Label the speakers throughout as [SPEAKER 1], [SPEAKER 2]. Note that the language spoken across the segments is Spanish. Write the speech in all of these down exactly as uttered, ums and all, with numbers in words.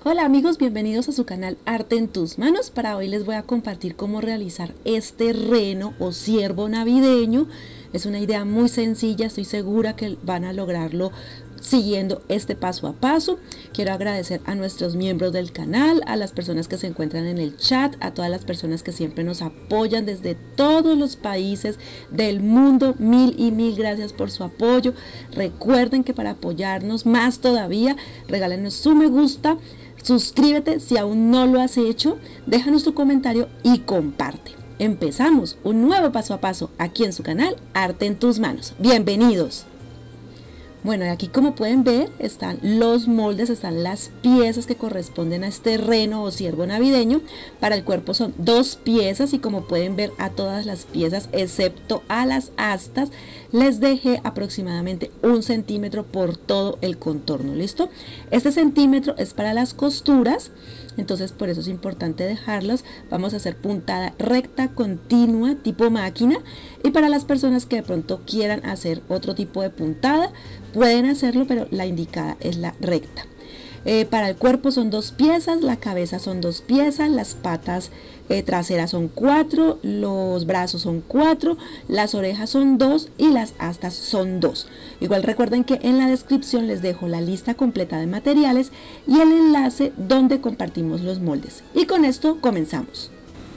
[SPEAKER 1] Hola amigos, bienvenidos a su canal Arte en tus manos. Para hoy les voy a compartir cómo realizar este reno o ciervo navideño. Es una idea muy sencilla, estoy segura que van a lograrlo siguiendo este paso a paso. Quiero agradecer a nuestros miembros del canal, a las personas que se encuentran en el chat, a todas las personas que siempre nos apoyan desde todos los países del mundo. Mil y mil gracias por su apoyo. Recuerden que para apoyarnos más todavía, regálenos su me gusta, suscríbete si aún no lo has hecho, déjanos tu comentario y comparte. Empezamos un nuevo paso a paso aquí en su canal Arte en tus manos. Bienvenidos. Bueno, aquí como pueden ver están los moldes, están las piezas que corresponden a este reno o ciervo navideño. Para el cuerpo son dos piezas y como pueden ver a todas las piezas excepto a las astas les dejé aproximadamente un centímetro por todo el contorno. ¿Listo? Este centímetro es para las costuras, entonces por eso es importante dejarlas. Vamos a hacer puntada recta continua tipo máquina, y para las personas que de pronto quieran hacer otro tipo de puntada pueden hacerlo, pero la indicada es la recta. Eh, para el cuerpo son dos piezas, la cabeza son dos piezas, las patas eh, traseras son cuatro, los brazos son cuatro, las orejas son dos y las astas son dos. Igual recuerden que en la descripción les dejo la lista completa de materiales y el enlace donde compartimos los moldes. Y con esto comenzamos.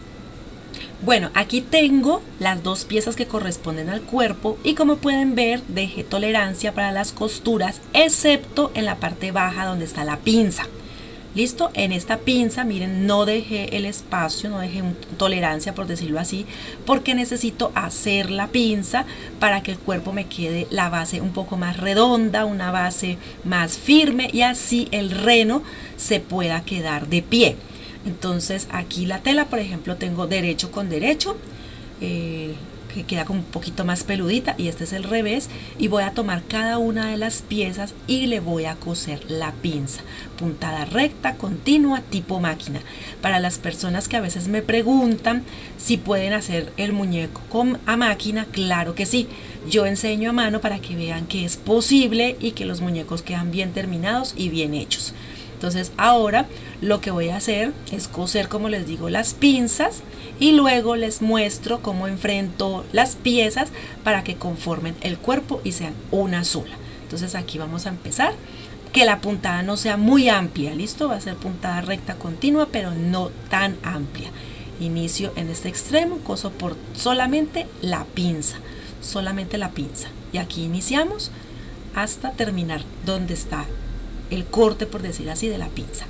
[SPEAKER 1] Bueno, aquí tengo las dos piezas que corresponden al cuerpo y como pueden ver dejé tolerancia para las costuras excepto en la parte baja donde está la pinza. Listo, en esta pinza miren, no dejé el espacio, no dejé tolerancia por decirlo así, porque necesito hacer la pinza para que el cuerpo me quede la base un poco más redonda, una base más firme y así el reno se pueda quedar de pie. Entonces aquí la tela, por ejemplo, tengo derecho con derecho, eh, que queda como un poquito más peludita, y este es el revés, y voy a tomar cada una de las piezas y le voy a coser la pinza, puntada recta, continua, tipo máquina. Para las personas que a veces me preguntan si pueden hacer el muñeco con, a máquina, claro que sí, yo enseño a mano para que vean que es posible y que los muñecos quedan bien terminados y bien hechos. Entonces ahora lo que voy a hacer es coser, como les digo, las pinzas y luego les muestro cómo enfrento las piezas para que conformen el cuerpo y sean una sola. Entonces aquí vamos a empezar, que la puntada no sea muy amplia, ¿listo? Va a ser puntada recta continua, pero no tan amplia. Inicio en este extremo, coso por solamente la pinza, solamente la pinza. Y aquí iniciamos hasta terminar donde está el corte, por decir así, de la pinza.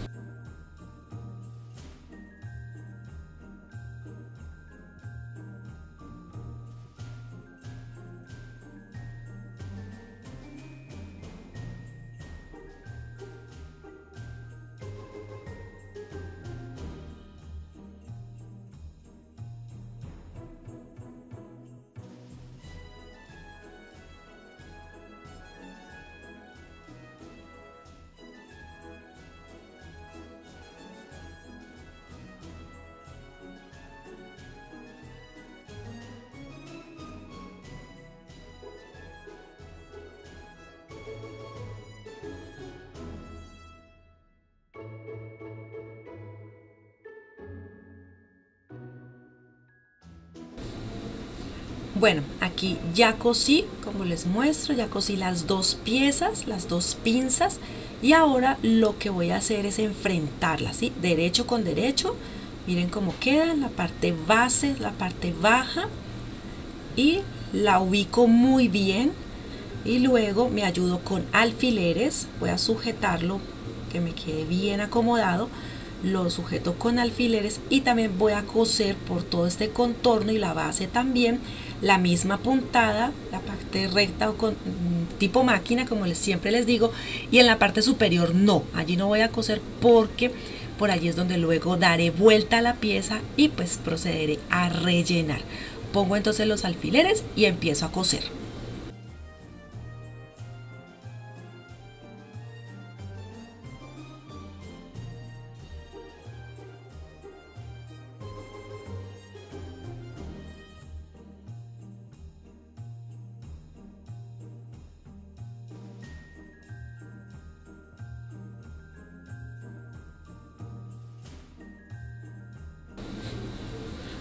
[SPEAKER 1] Bueno, aquí ya cosí, como les muestro, ya cosí las dos piezas, las dos pinzas, y ahora lo que voy a hacer es enfrentarlas, ¿sí? Derecho con derecho, miren cómo queda la parte base, la parte baja, y la ubico muy bien, y luego me ayudo con alfileres, voy a sujetarlo que me quede bien acomodado, lo sujeto con alfileres y también voy a coser por todo este contorno y la base también la misma puntada, la parte recta o con tipo máquina, como les, siempre les digo, y en la parte superior no, allí no voy a coser porque por allí es donde luego daré vuelta a la pieza y pues procederé a rellenar. Pongo entonces los alfileres y empiezo a coser.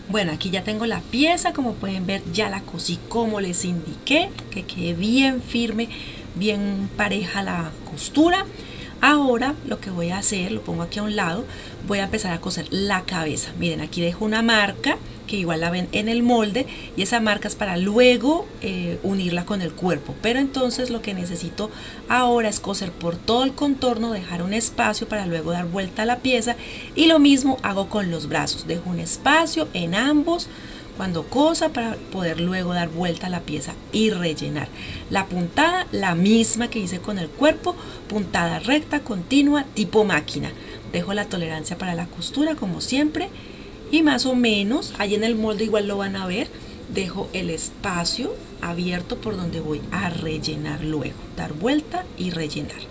[SPEAKER 1] Bueno, aquí ya tengo la pieza, como pueden ver ya la cosí como les indiqué, que quede bien firme, bien pareja la costura. Ahora lo que voy a hacer, lo pongo aquí a un lado, voy a empezar a coser la cabeza. Miren, aquí dejo una marca que igual la ven en el molde, y esa marca es para luego eh, unirla con el cuerpo. Pero entonces lo que necesito ahora es coser por todo el contorno, dejar un espacio para luego dar vuelta a la pieza, y lo mismo hago con los brazos, dejo un espacio en ambos cuando cosa para poder luego dar vuelta a la pieza y rellenar. La puntada, la misma que hice con el cuerpo, puntada recta, continua, tipo máquina. Dejo la tolerancia para la costura como siempre, y más o menos, ahí en el molde igual lo van a ver, dejo el espacio abierto por donde voy a rellenar luego, dar vuelta y rellenar.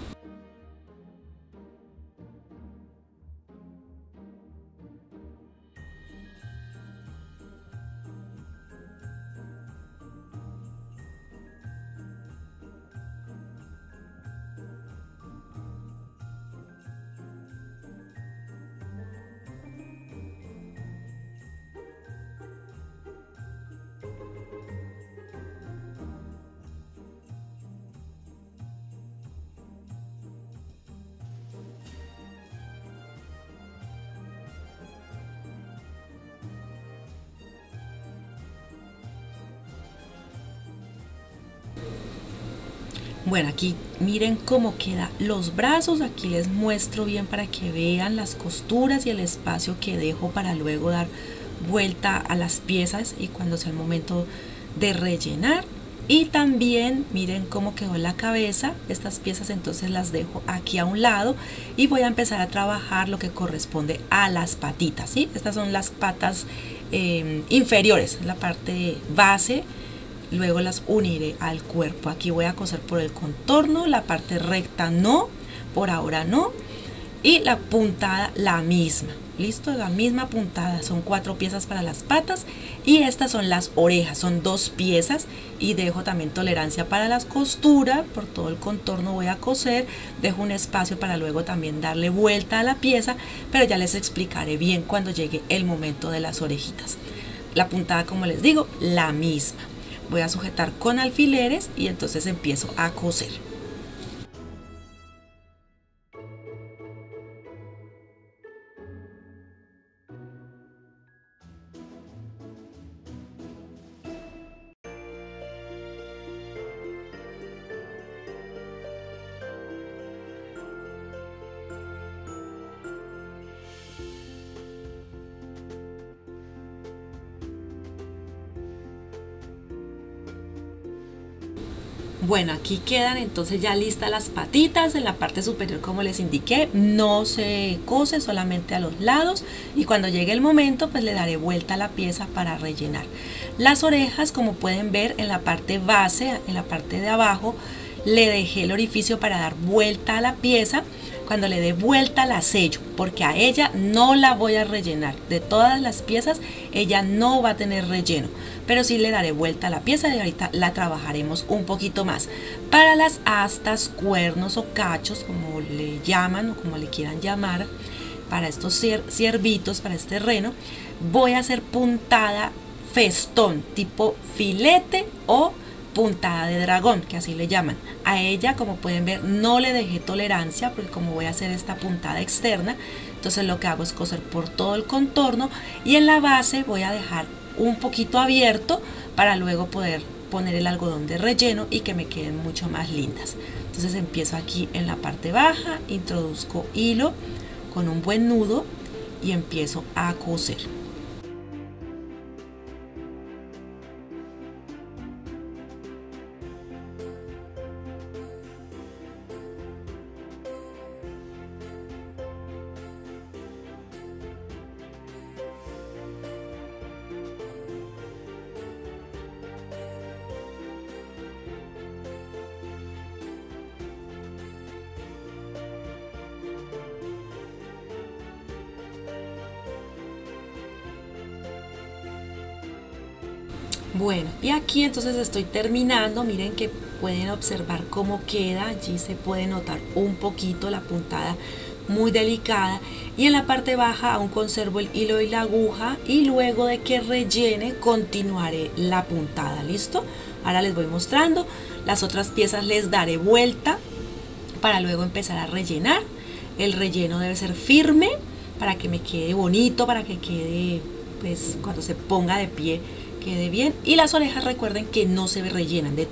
[SPEAKER 1] Bueno, aquí miren cómo quedan los brazos. Aquí les muestro bien para que vean las costuras y el espacio que dejo para luego dar vuelta a las piezas y cuando sea el momento de rellenar. Y también miren cómo quedó la cabeza. Estas piezas entonces las dejo aquí a un lado y voy a empezar a trabajar lo que corresponde a las patitas, ¿sí? Estas son las patas eh, inferiores, la parte base. Luego las uniré al cuerpo. Aquí voy a coser por el contorno, la parte recta no, por ahora no, y la puntada la misma. Listo, la misma puntada. Son cuatro piezas para las patas y estas son las orejas, son dos piezas, y dejo también tolerancia para las costuras. Por todo el contorno voy a coser, dejo un espacio para luego también darle vuelta a la pieza, pero ya les explicaré bien cuando llegue el momento de las orejitas. La puntada, como les digo, la misma. Voy a sujetar con alfileres y entonces empiezo a coser. Bueno, aquí quedan entonces ya listas las patitas. En la parte superior, como les indiqué, no se cose, solamente a los lados, y cuando llegue el momento pues le daré vuelta a la pieza para rellenar. Las orejas, como pueden ver, en la parte base, en la parte de abajo, le dejé el orificio para dar vuelta a la pieza. Cuando le dé vuelta la sello, porque a ella no la voy a rellenar. De todas las piezas, ella no va a tener relleno, pero sí le daré vuelta a la pieza y ahorita la trabajaremos un poquito más. Para las astas, cuernos o cachos, como le llaman o como le quieran llamar, para estos ciervitos, para este reno, voy a hacer puntada festón, tipo filete o puntada de dragón, que así le llaman. A ella, como pueden ver, no le dejé tolerancia, porque como voy a hacer esta puntada externa, entonces lo que hago es coser por todo el contorno, y en la base voy a dejar un poquito abierto para luego poder poner el algodón de relleno y que me queden mucho más lindas. Entonces empiezo aquí en la parte baja, introduzco hilo con un buen nudo y empiezo a coser. Bueno, y aquí entonces estoy terminando. Miren que pueden observar cómo queda. Allí se puede notar un poquito la puntada muy delicada, y en la parte baja aún conservo el hilo y la aguja, y luego de que rellene continuaré la puntada. ¿Listo? Ahora les voy mostrando las otras piezas, les daré vuelta para luego empezar a rellenar. El relleno debe ser firme para que me quede bonito, para que quede, pues cuando se ponga de pie quede bien. Y las orejas, recuerden que no se rellenan de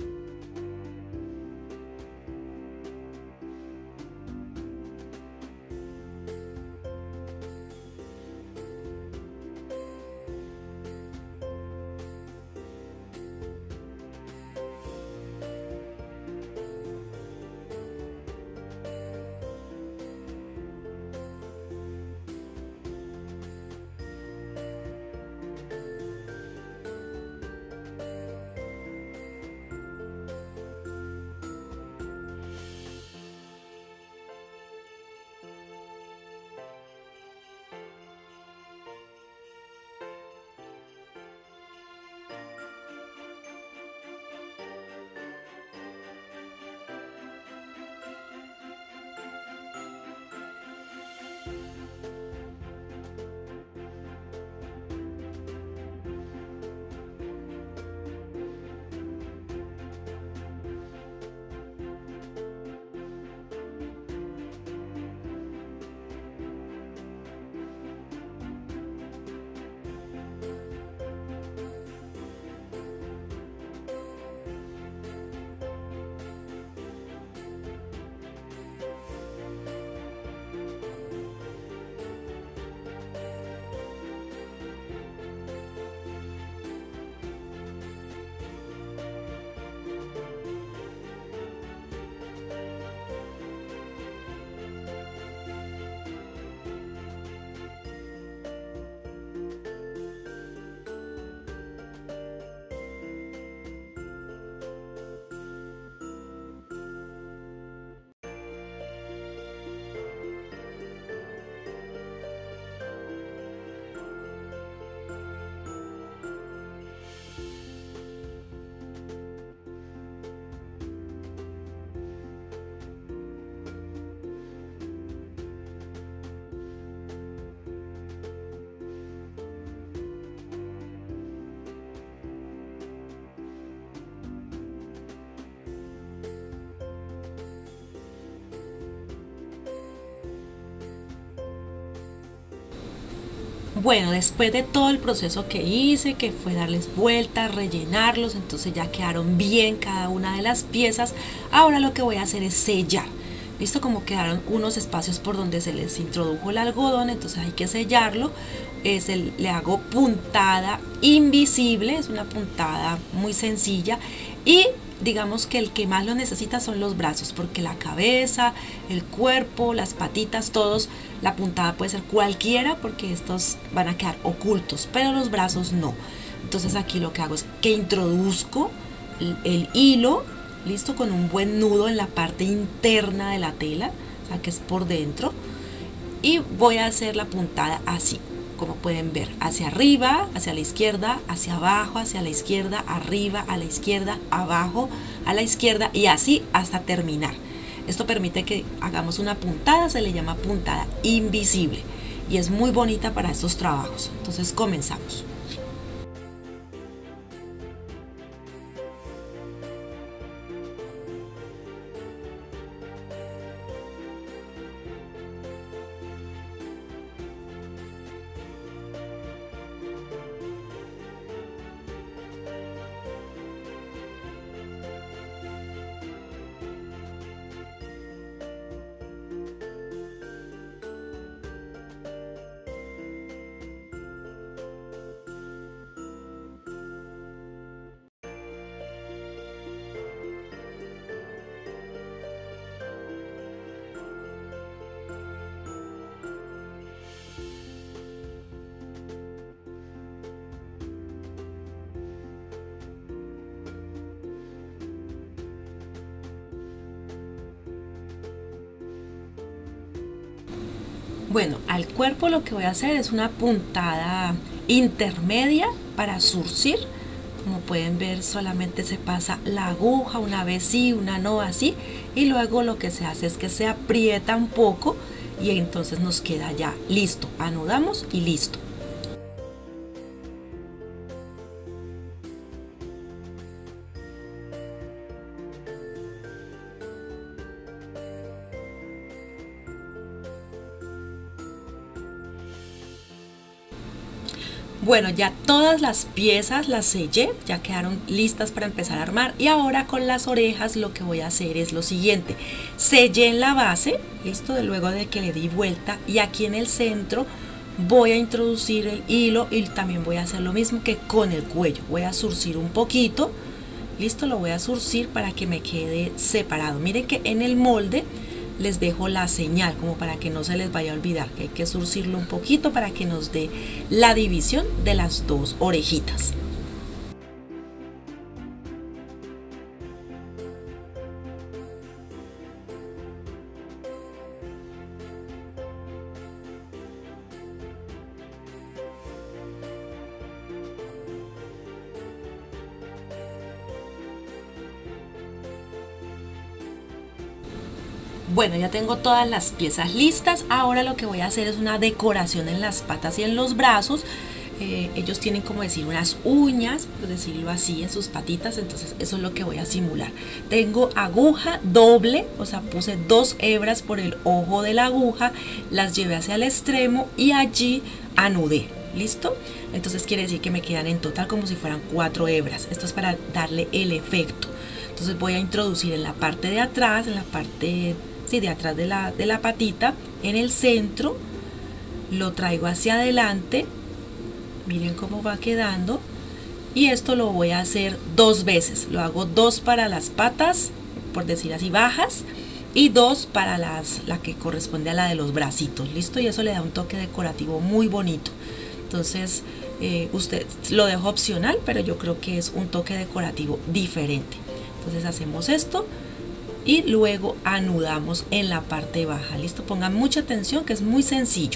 [SPEAKER 1] Bueno, después de todo el proceso que hice, que fue darles vueltas, rellenarlos, entonces ya quedaron bien cada una de las piezas. Ahora lo que voy a hacer es sellar. ¿Listo? Como quedaron unos espacios por donde se les introdujo el algodón, entonces hay que sellarlo. Es el, le hago puntada invisible, es una puntada muy sencilla, y digamos que el que más lo necesita son los brazos, porque la cabeza, el cuerpo, las patitas, todos, la puntada puede ser cualquiera porque estos van a quedar ocultos, pero los brazos no. Entonces aquí lo que hago es que introduzco el, el hilo, listo, con un buen nudo en la parte interna de la tela, o sea que es por dentro, y voy a hacer la puntada así, como pueden ver, hacia arriba, hacia la izquierda, hacia abajo, hacia la izquierda, arriba, a la izquierda, abajo, a la izquierda, y así hasta terminar. Esto permite que hagamos una puntada, se le llama puntada invisible, y es muy bonita para estos trabajos. Entonces comenzamos. Bueno, al cuerpo lo que voy a hacer es una puntada intermedia para zurcir. Como pueden ver, solamente se pasa la aguja una vez sí, una no así, y luego lo que se hace es que se aprieta un poco y entonces nos queda ya listo. Anudamos y listo. Bueno, ya todas las piezas las sellé, ya quedaron listas para empezar a armar, y ahora con las orejas lo que voy a hacer es lo siguiente. Sellé en la base, listo, de luego de que le di vuelta, y aquí en el centro voy a introducir el hilo y también voy a hacer lo mismo que con el cuello. Voy a zurcir un poquito, listo, lo voy a zurcir para que me quede separado. Miren que en el molde les dejo la señal como para que no se les vaya a olvidar que hay que zurcirlo un poquito para que nos dé la división de las dos orejitas. Bueno, ya tengo todas las piezas listas. Ahora lo que voy a hacer es una decoración en las patas y en los brazos. Eh, ellos tienen, como decir, unas uñas, por decirlo así, en sus patitas. Entonces eso es lo que voy a simular. Tengo aguja doble, o sea, puse dos hebras por el ojo de la aguja, las llevé hacia el extremo y allí anudé. ¿Listo? Entonces quiere decir que me quedan en total como si fueran cuatro hebras. Esto es para darle el efecto. Entonces voy a introducir en la parte de atrás, en la parte... Sí, de atrás de la, de la patita, en el centro, lo traigo hacia adelante, miren cómo va quedando, y esto lo voy a hacer dos veces. Lo hago dos para las patas, por decir así, bajas, y dos para las, la que corresponde a la de los bracitos. Listo, y eso le da un toque decorativo muy bonito. Entonces eh, usted lo dejo opcional, pero yo creo que es un toque decorativo diferente. Entonces hacemos esto y luego anudamos en la parte baja. Listo, pongan mucha atención que es muy sencillo.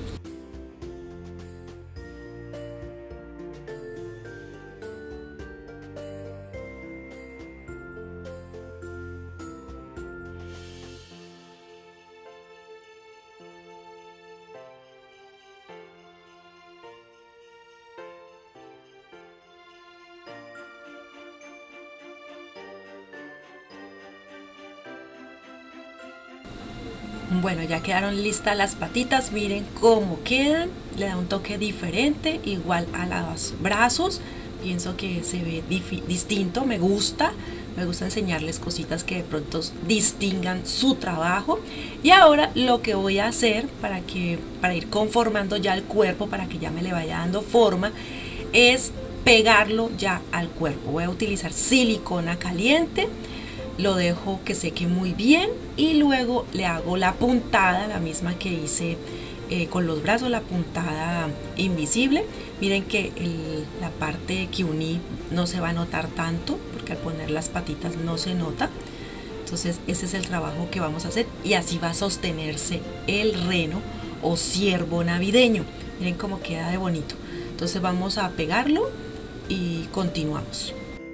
[SPEAKER 1] Bueno, ya quedaron listas las patitas, miren cómo quedan, le da un toque diferente, igual a los brazos, pienso que se ve distinto, me gusta, me gusta enseñarles cositas que de pronto distingan su trabajo. Y ahora lo que voy a hacer para, que, para ir conformando ya el cuerpo, para que ya me le vaya dando forma, es pegarlo ya al cuerpo. Voy a utilizar silicona caliente. Lo dejo que seque muy bien y luego le hago la puntada, la misma que hice eh, con los brazos, la puntada invisible. Miren que el, la parte que uní no se va a notar tanto porque al poner las patitas no se nota. Entonces ese es el trabajo que vamos a hacer y así va a sostenerse el reno o ciervo navideño. Miren cómo queda de bonito. Entonces vamos a pegarlo y continuamos.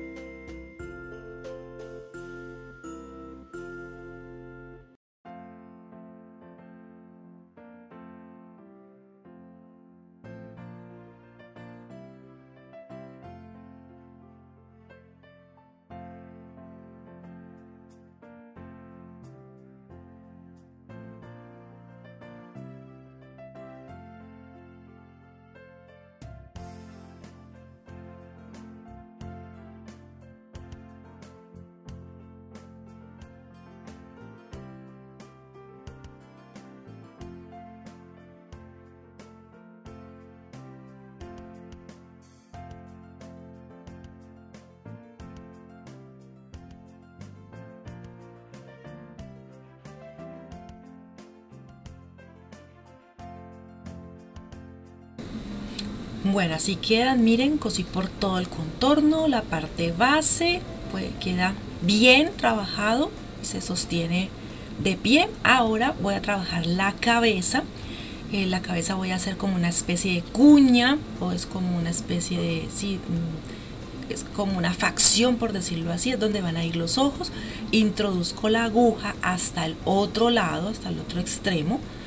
[SPEAKER 1] Bueno, así quedan, miren, cosí por todo el contorno, la parte base, pues queda bien trabajado y se sostiene de pie. Ahora voy a trabajar la cabeza. Eh, la cabeza voy a hacer como una especie de cuña, o es como una especie de, sí, es como una facción, por decirlo así, es donde van a ir los ojos. Introduzco la aguja hasta el otro lado, hasta el otro extremo.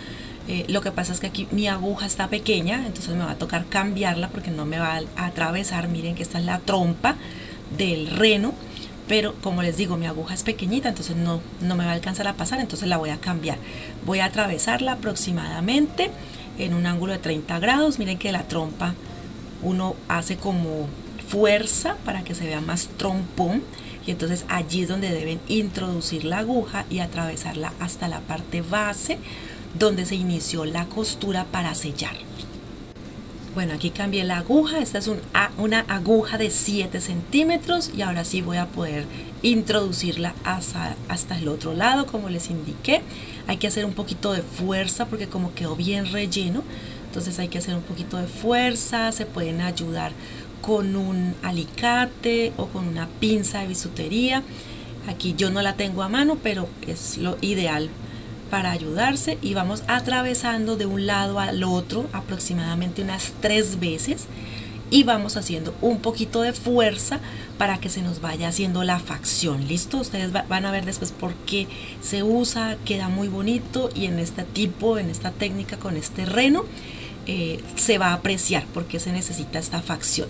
[SPEAKER 1] Eh, lo que pasa es que aquí mi aguja está pequeña, entonces me va a tocar cambiarla porque no me va a atravesar. Miren que esta es la trompa del reno, pero como les digo, mi aguja es pequeñita, entonces no, no me va a alcanzar a pasar, entonces la voy a cambiar. Voy a atravesarla aproximadamente en un ángulo de treinta grados. Miren que la trompa uno hace como fuerza para que se vea más trompón, y entonces allí es donde deben introducir la aguja y atravesarla hasta la parte base donde se inició la costura para sellar. Bueno, aquí cambié la aguja. Esta es un, una aguja de siete centímetros, y ahora sí voy a poder introducirla hasta, hasta el otro lado, como les indiqué. Hay que hacer un poquito de fuerza porque como quedó bien relleno, entonces hay que hacer un poquito de fuerza. Se pueden ayudar con un alicate o con una pinza de bisutería. Aquí yo no la tengo a mano, pero es lo ideal para ayudarse, y vamos atravesando de un lado al otro aproximadamente unas tres veces, y vamos haciendo un poquito de fuerza para que se nos vaya haciendo la facción. ¿Listo? Ustedes va, van a ver después por qué se usa, queda muy bonito, y en este tipo, en esta técnica con este reno, eh, se va a apreciar por qué se necesita esta facción.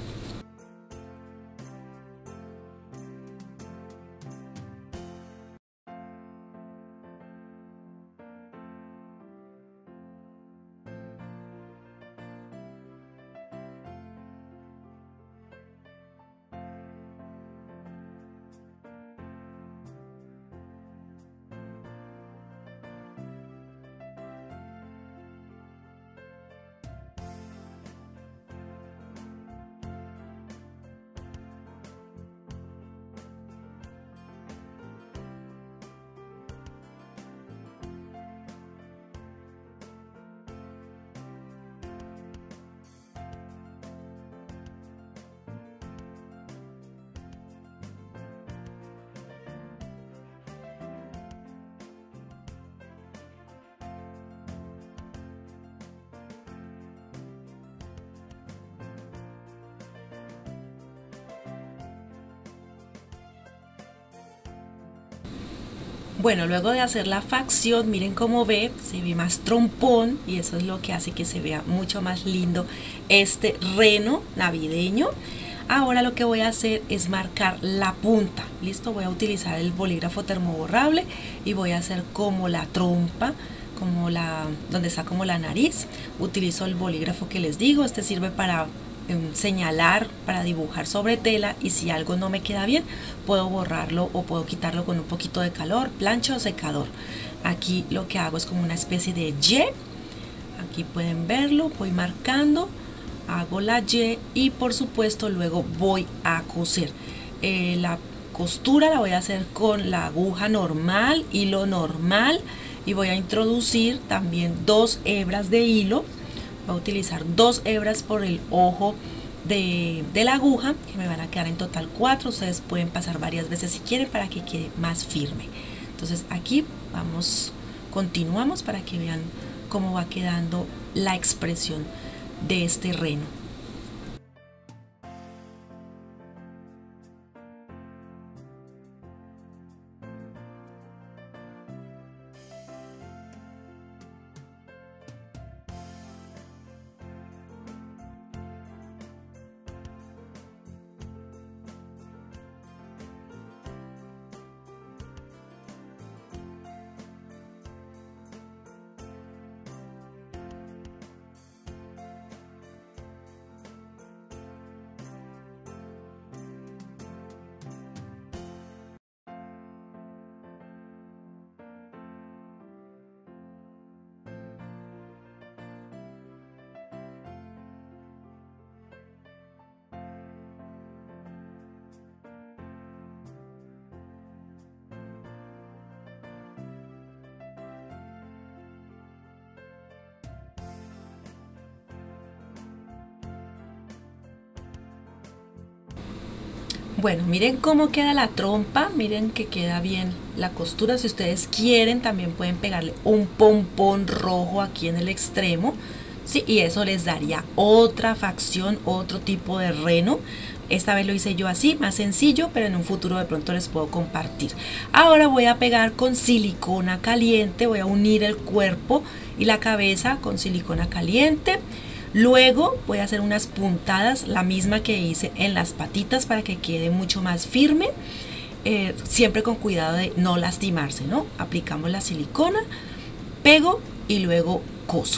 [SPEAKER 1] Bueno, luego de hacer la facción, miren cómo ve, se ve más trompón, y eso es lo que hace que se vea mucho más lindo este reno navideño. Ahora lo que voy a hacer es marcar la punta. Listo, voy a utilizar el bolígrafo termoborrable y voy a hacer como la trompa, como la, donde está como la nariz. Utilizo el bolígrafo que les digo. Este sirve para señalar, para dibujar sobre tela, y si algo no me queda bien puedo borrarlo o puedo quitarlo con un poquito de calor, plancha o secador. Aquí lo que hago es como una especie de Y, aquí pueden verlo, voy marcando, hago la Y, y por supuesto luego voy a coser. Eh, la costura la voy a hacer con la aguja normal, hilo normal, y voy a introducir también dos hebras de hilo. Voy a utilizar dos hebras por el ojo de, de la aguja, que me van a quedar en total cuatro. Ustedes pueden pasar varias veces si quieren para que quede más firme. Entonces aquí vamos, continuamos para que vean cómo va quedando la expresión de este reno. Bueno, miren cómo queda la trompa, miren que queda bien la costura. Si ustedes quieren también pueden pegarle un pompón rojo aquí en el extremo, ¿sí? Y eso les daría otra facción, otro tipo de reno. esta vez lo hice yo así, más sencillo, pero en un futuro de pronto les puedo compartir. Ahora voy a pegar con silicona caliente, voy a unir el cuerpo y la cabeza con silicona caliente. Luego voy a hacer unas puntadas, la misma que hice en las patitas para que quede mucho más firme. Eh, siempre con cuidado de no lastimarse, ¿no? Aplicamos la silicona, pego y luego coso.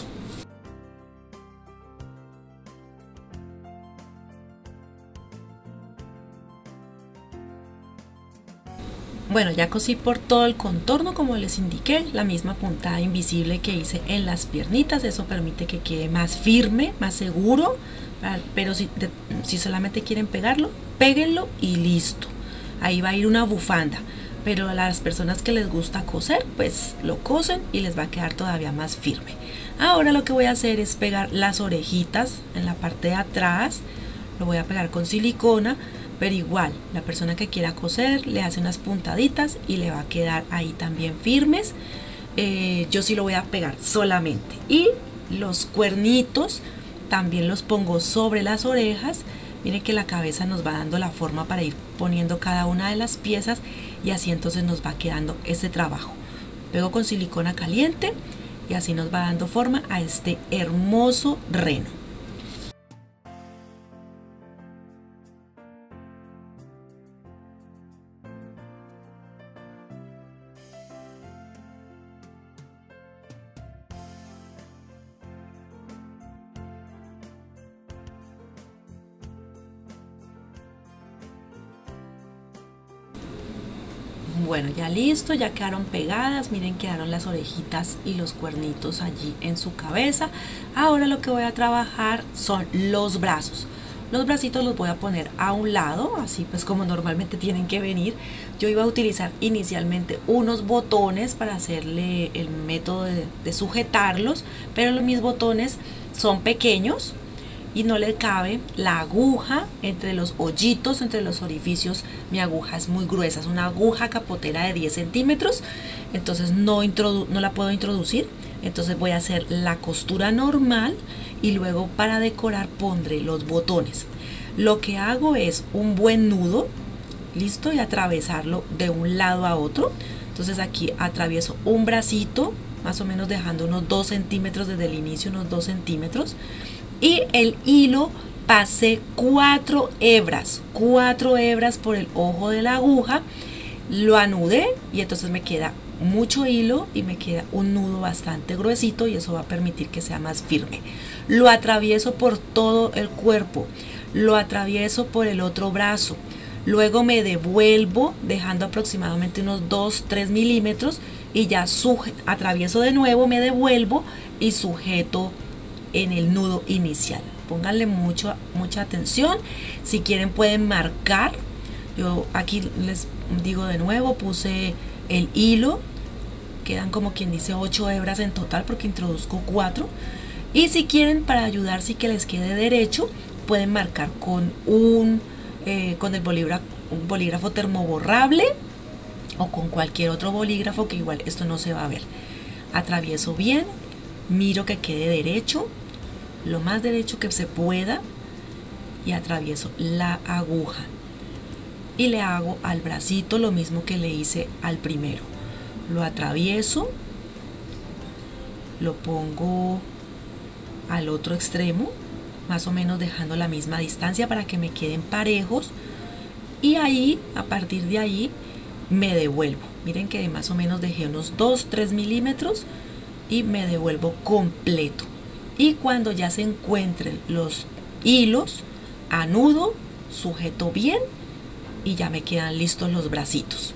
[SPEAKER 1] Bueno, ya cosí por todo el contorno como les indiqué, la misma puntada invisible que hice en las piernitas. Eso permite que quede más firme, más seguro, pero si, de, si solamente quieren pegarlo, péguenlo y listo. Ahí va a ir una bufanda, pero a las personas que les gusta coser, pues lo cosen y les va a quedar todavía más firme. Ahora lo que voy a hacer es pegar las orejitas en la parte de atrás. Lo voy a pegar con silicona, pero igual la persona que quiera coser le hace unas puntaditas y le va a quedar ahí también firmes. Eh, yo sí lo voy a pegar solamente. Y los cuernitos también los pongo sobre las orejas. Miren que la cabeza nos va dando la forma para ir poniendo cada una de las piezas y así entonces nos va quedando este trabajo. Pego con silicona caliente y así nos va dando forma a este hermoso reno. Bueno, ya listo, ya quedaron pegadas, miren, quedaron las orejitas y los cuernitos allí en su cabeza. Ahora lo que voy a trabajar son los brazos. Los bracitos los voy a poner a un lado, así pues como normalmente tienen que venir. Yo iba a utilizar inicialmente unos botones para hacerle el método de, de sujetarlos, pero mis botones son pequeños y no le cabe la aguja entre los hoyitos, entre los orificios. Mi aguja es muy gruesa, es una aguja capotera de diez centímetros, entonces no, no la puedo introducir. Entonces voy a hacer la costura normal y luego para decorar pondré los botones. Lo que hago es un buen nudo, listo, y atravesarlo de un lado a otro. Entonces aquí atravieso un bracito, más o menos dejando unos dos centímetros desde el inicio, unos dos centímetros. Y el hilo pasé cuatro hebras, cuatro hebras por el ojo de la aguja, lo anudé y entonces me queda mucho hilo y me queda un nudo bastante gruesito y eso va a permitir que sea más firme. Lo atravieso por todo el cuerpo, lo atravieso por el otro brazo, luego me devuelvo dejando aproximadamente unos dos tres milímetros y ya atravieso de nuevo, me devuelvo y sujeto en el nudo inicial. Pónganle mucho, mucha atención. Si quieren pueden marcar. Yo aquí les digo de nuevo, puse el hilo, quedan como quien dice ocho hebras en total porque introduzco cuatro. Y si quieren, para ayudar si que les quede derecho, pueden marcar con un eh, con el bolígrafo, un bolígrafo termoborrable o con cualquier otro bolígrafo, que igual esto no se va a ver. Atravieso bien, miro que quede derecho, lo más derecho que se pueda, y atravieso la aguja y le hago al bracito lo mismo que le hice al primero. Lo atravieso, lo pongo al otro extremo, más o menos dejando la misma distancia para que me queden parejos, y ahí, a partir de ahí, me devuelvo. Miren que más o menos dejé unos dos tres milímetros y me devuelvo completo. Y cuando ya se encuentren los hilos, anudo, sujeto bien y ya me quedan listos los bracitos.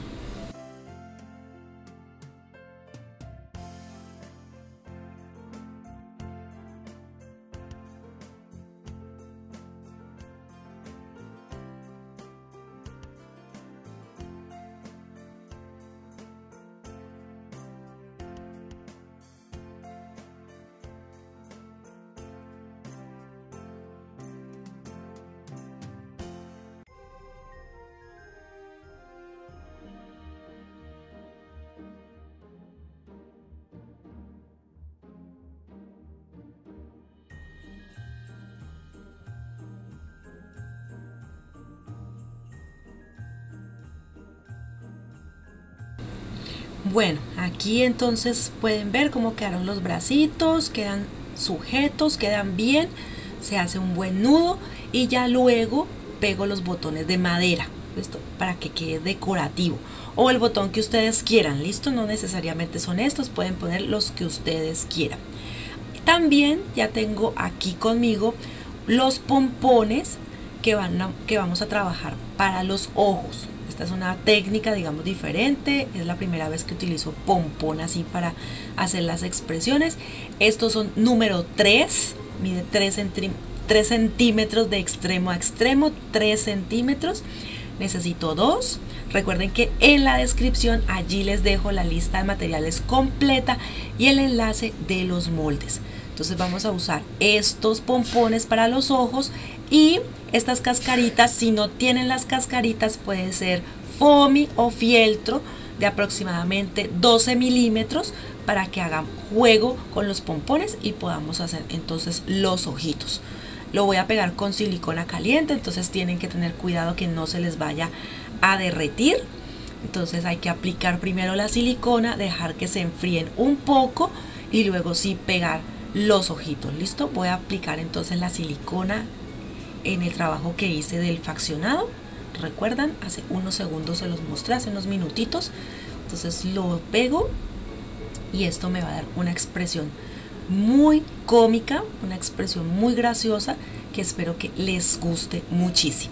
[SPEAKER 1] Bueno, aquí entonces pueden ver cómo quedaron los bracitos, quedan sujetos, quedan bien, se hace un buen nudo y ya luego pego los botones de madera, ¿listo? Para que quede decorativo, o el botón que ustedes quieran, ¿listo? No necesariamente son estos, pueden poner los que ustedes quieran. También ya tengo aquí conmigo los pompones que, van a, que vamos a trabajar para los ojos. Esta es una técnica, digamos, diferente. Es la primera vez que utilizo pompón así para hacer las expresiones. Estos son número tres, mide tres centímetros de extremo a extremo, tres centímetros. Necesito dos. Recuerden que en la descripción allí les dejo la lista de materiales completa y el enlace de los moldes. Entonces vamos a usar estos pompones para los ojos y estas cascaritas. Si no tienen las cascaritas, puede ser foamy o fieltro de aproximadamente doce milímetros para que hagan juego con los pompones y podamos hacer entonces los ojitos. Lo voy a pegar con silicona caliente, entonces tienen que tener cuidado que no se les vaya a derretir. Entonces hay que aplicar primero la silicona, dejar que se enfríen un poco y luego sí pegar los ojitos. Listo, voy a aplicar entonces la silicona en el trabajo que hice del faccionado. Recuerdan, hace unos segundos se los mostré, hace unos minutitos. Entonces lo pego y esto me va a dar una expresión muy cómica, una expresión muy graciosa que espero que les guste muchísimo.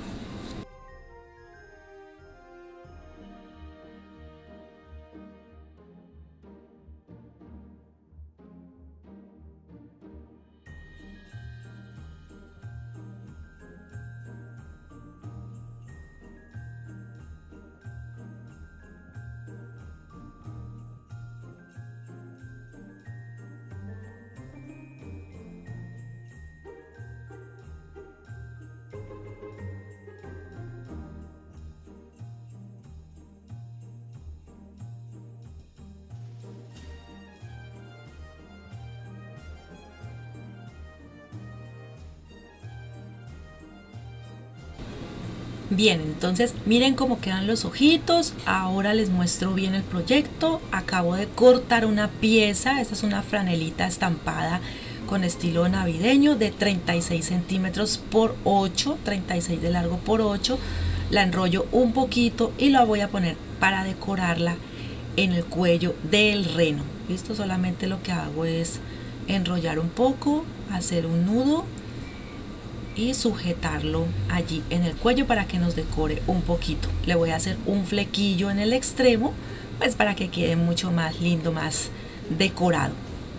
[SPEAKER 1] Bien, entonces miren cómo quedan los ojitos. Ahora les muestro bien el proyecto. Acabo de cortar una pieza. Esta es una franelita estampada con estilo navideño de treinta y seis centímetros por ocho, treinta y seis de largo por ocho. La enrollo un poquito y la voy a poner para decorarla en el cuello del reno. ¿Listo? Solamente lo que hago es enrollar un poco, hacer un nudo y sujetarlo allí en el cuello para que nos decore un poquito. Le voy a hacer un flequillo en el extremo, pues para que quede mucho más lindo, más decorado.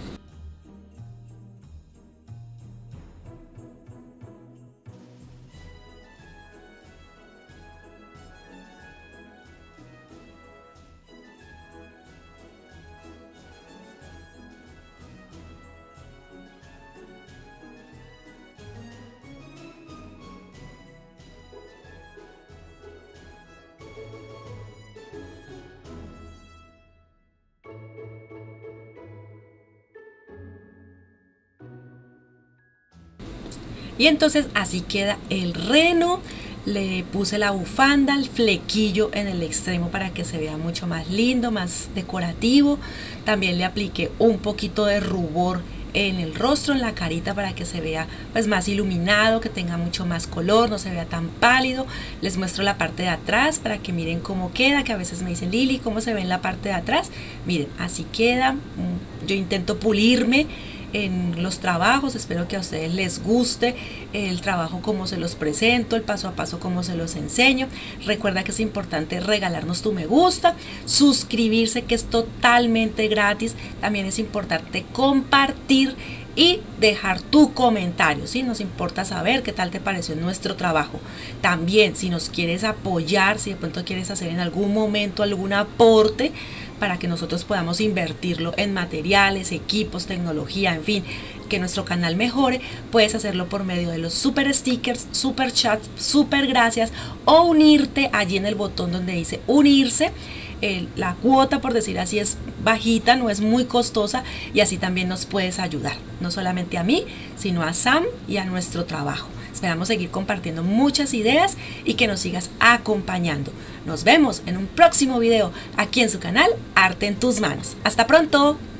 [SPEAKER 1] Y entonces así queda el reno. Le puse la bufanda, el flequillo en el extremo para que se vea mucho más lindo, más decorativo. También le apliqué un poquito de rubor en el rostro, en la carita, para que se vea pues más iluminado, que tenga mucho más color, no se vea tan pálido. Les muestro la parte de atrás para que miren cómo queda, que a veces me dicen: Lili, ¿cómo se ve en la parte de atrás? Miren, así queda. Yo intento pulirme en los trabajos, espero que a ustedes les guste el trabajo como se los presento, el paso a paso como se los enseño. Recuerda que es importante regalarnos tu me gusta, suscribirse, que es totalmente gratis. También es importante compartir y dejar tu comentario, ¿sí? Nos importa saber qué tal te pareció nuestro trabajo. También, si nos quieres apoyar, si de pronto quieres hacer en algún momento algún aporte para que nosotros podamos invertirlo en materiales, equipos, tecnología, en fin, que nuestro canal mejore, puedes hacerlo por medio de los super stickers, super chats, super gracias, o unirte allí en el botón donde dice unirse. Eh, la cuota, por decir así, es bajita, no es muy costosa, y así también nos puedes ayudar, no solamente a mí, sino a Sam y a nuestro trabajo. Esperamos seguir compartiendo muchas ideas y que nos sigas acompañando. Nos vemos en un próximo video aquí en su canal Arte en tus Manos. ¡Hasta pronto!